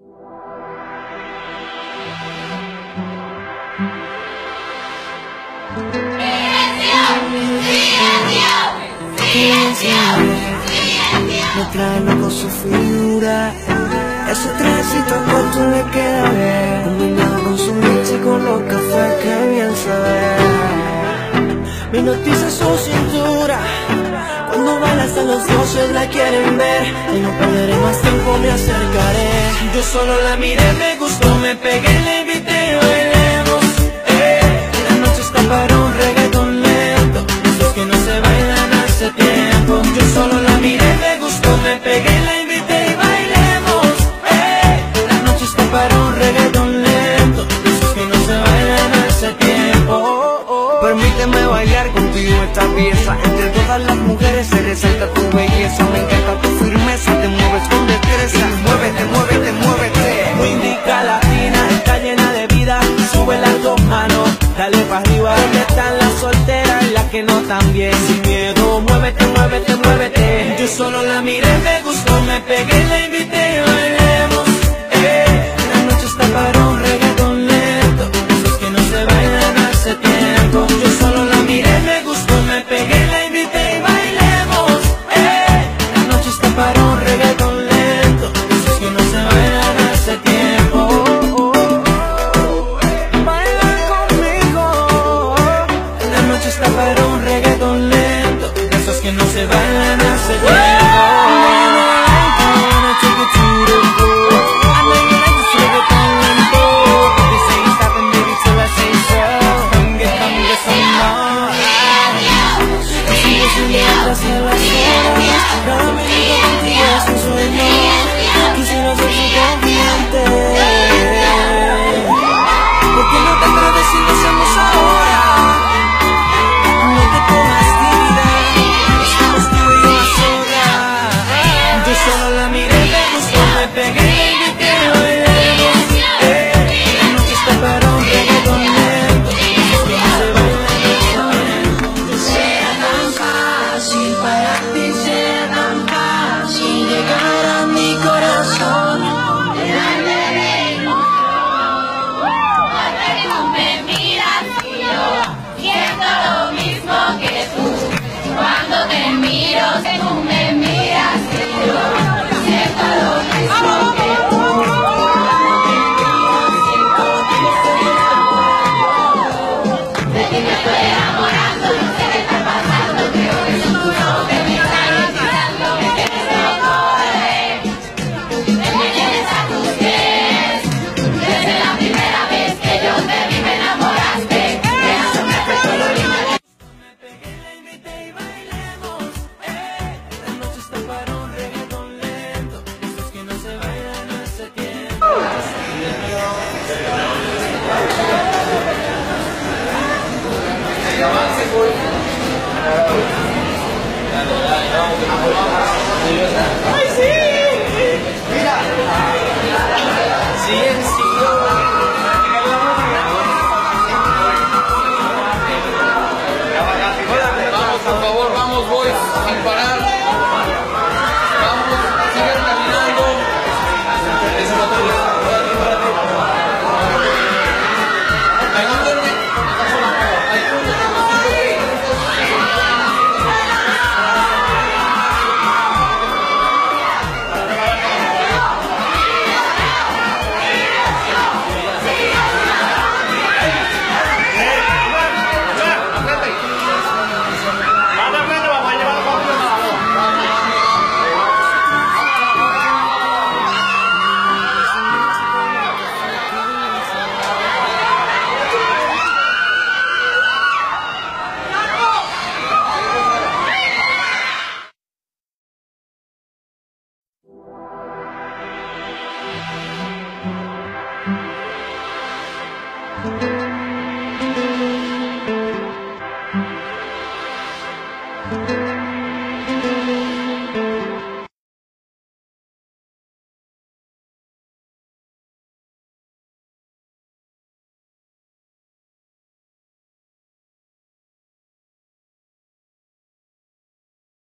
Me trae loco su figura. Ese trencito corto le queda bien, combinado con su leche y con los cafés que bien sabe. Me hipnotiza su cintura. Cuando baila hasta los dioses la quieren ver. Y no perderé más tiempo, me acercaré. Yo solo la miré, me gustó, me pegué, le invité y bailemos. La noche está para un reggaetón lento, esos que no se bailan hace tiempo. Yo solo la miré, me gustó, me pegué, la invité y bailemos. La noche está para un reggaetón lento, esos que no se bailan hace tiempo. Permíteme bailar contigo esta pieza. Entre todas las mujeres se resalta tu belleza. Me encanta tu firmeza, te mueves con destreza. Muévete, muévete, muévete. Tu indica latina, está llena de vida. Sube las dos manos, dale para arriba. ¿Dónde están las solteras y las que no están bien? Sin miedo, muévete, muévete, muévete. Yo solo la miré, me gustó, me pegué, la invité y bailemos. La noche está para un reggaetón lento, esos que no se bailan hace tiempo. Yo solo la miré, me gustó, me pegué, la invité y bailemos. La noche está para un reggaetón lento, esos que no se bailan hace tiempo. Bailan conmigo. La noche está para un reggaetón lento, esos que no se bailan hace tiempo. ¡Ay, sí! Mira. Sí. Vamos, por favor, vamos, boys, sin parar. Vamos, sigan caminando. Ayúdenme.